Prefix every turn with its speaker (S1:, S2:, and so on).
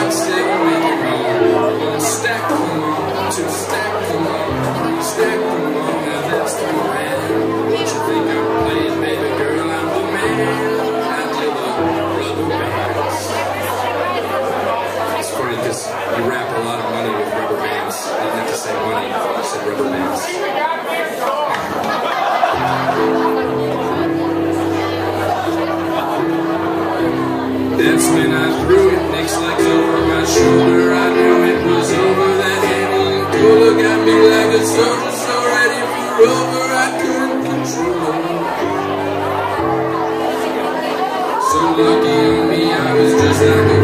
S1: 1, 7, make it home. 1 stack, come on. 2 stack, come on. 3 stack, come on. Now that's the man. What you think I'm playing, baby girl? I'm the man. I play the rubber bands. It's funny because you wrap a lot of money with rubber bands. You didn't have to say money, you said rubber bands. That's when I threw it, Nick's legs over my shoulder. I knew it was over. That handling cooler got me like a soldier, so ready for over. I couldn't control it. So lucky on me, I was just like